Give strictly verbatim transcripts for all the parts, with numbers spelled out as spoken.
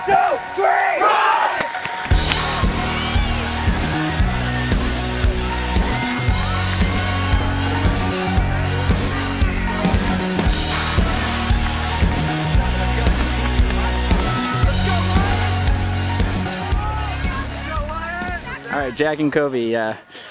two, three, run! All right, Jack and Koby, uh,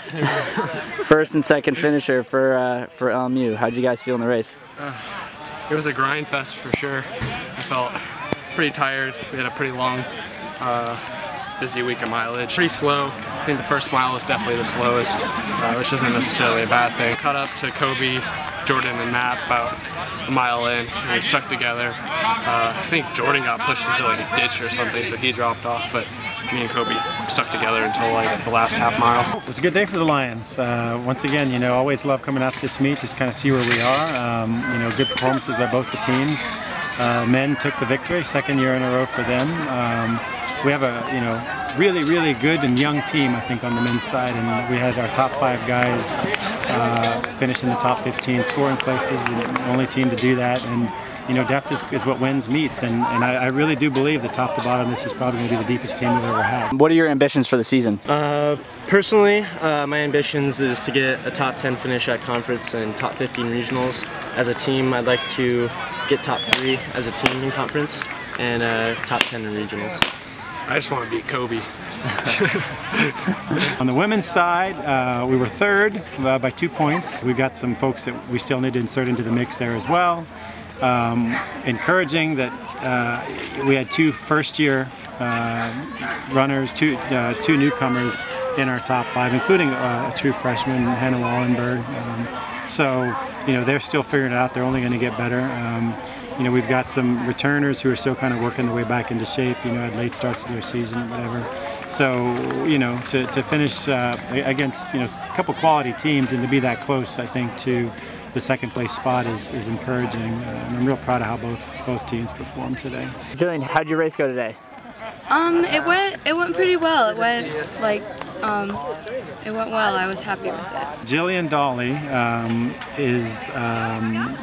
first and second finisher for uh, for L M U. How'd you guys feel in the race? Uh, it was a grind fest for sure. I felt pretty tired. We had a pretty long, uh, busy week of mileage. Pretty slow. I think the first mile was definitely the slowest, uh, which isn't necessarily a bad thing. Cut up to Koby, Jordan, and Mat about a mile in, and we stuck together. Uh, I think Jordan got pushed into like a ditch or something, so he dropped off, but me and Koby stuck together until like the last half mile. It was a good day for the Lions. Uh, once again, you know, always love coming out to this meet, just kind of see where we are. Um, you know, good performances by both the teams. Uh, men took the victory, second year in a row for them. Um, we have a, you know, really, really good and young team, I think, on the men's side, and we had our top five guys uh, finish in the top fifteen scoring places, and the only team to do that. And you know, depth is, is what wins meets, and, and I, I really do believe that top to bottom, this is probably going to be the deepest team we've ever had. What are your ambitions for the season? Uh, personally, uh, my ambitions is to get a top ten finish at conference and top fifteen regionals. As a team, I'd like to get top three as a team in conference and uh, top ten in regionals. I just want to beat Koby. On the women's side, uh, we were third uh, by two points. We've got some folks that we still need to insert into the mix there as well. Um, encouraging that uh, we had two first-year uh, runners, two uh, two newcomers in our top five, including uh, a true freshman, Hannah Wallenberg. Um, so, you know, they're still figuring it out. They're only going to get better. Um, you know, we've got some returners who are still kind of working their way back into shape. You know, at late starts to their season or whatever. So, you know, to to finish uh, against you know a couple quality teams and to be that close, I think to the second place spot is, is encouraging, uh, and I'm real proud of how both both teams performed today. Jillian, how'd your race go today? Um, it went it went pretty well. It went like um, it went well. I was happy with it. Jillian Dolly um, is um,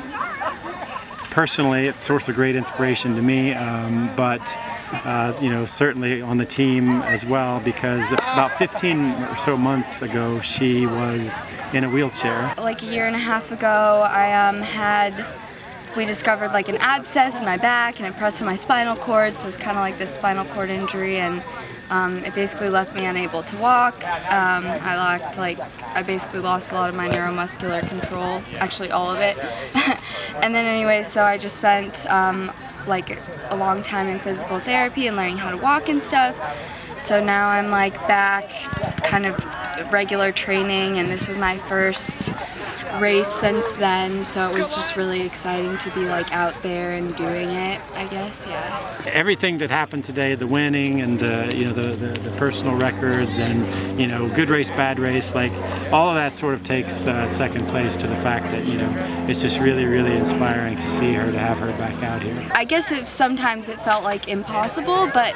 personally a source of great inspiration to me, um, but uh, you know, certainly on the team as well, because about fifteen or so months ago she was in a wheelchair. Like a year and a half ago, I um, had we discovered like an abscess in my back, and it pressed in my spinal cord, so it was kind of like this spinal cord injury, and um, it basically left me unable to walk. Um, I lacked like I basically lost a lot of my neuromuscular control, actually all of it. And then anyway, so I just spent um, like a long time in physical therapy and learning how to walk and stuff. So now I'm like back kind of regular training, and this was my first race since then, so it was just really exciting to be like out there and doing it, I guess. Yeah. Everything that happened today, the winning and the you know the, the, the personal records and you know good race, bad race, like all of that sort of takes uh, second place to the fact that you know it's just really really inspiring to see her, to have her back out here. I guess it, sometimes it felt like impossible, but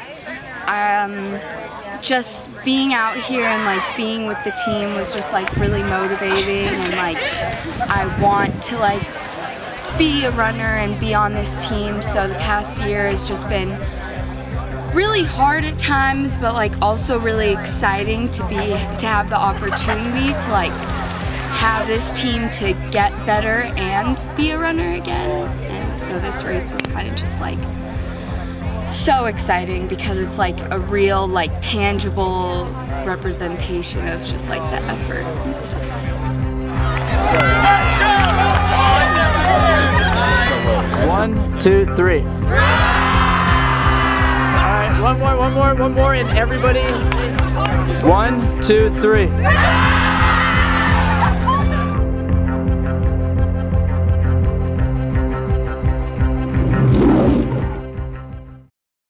um, just being out here and like being with the team was just like really motivating, and like I want to like be a runner and be on this team. So the past year has just been really hard at times, but like also really exciting to be to have the opportunity to like have this team to get better and be a runner again. And so this race was kind of just like so exciting because it's like a real like tangible representation of just like the effort and stuff. One, two, three. All right, one more, one more, one more, and everybody. One, two, three.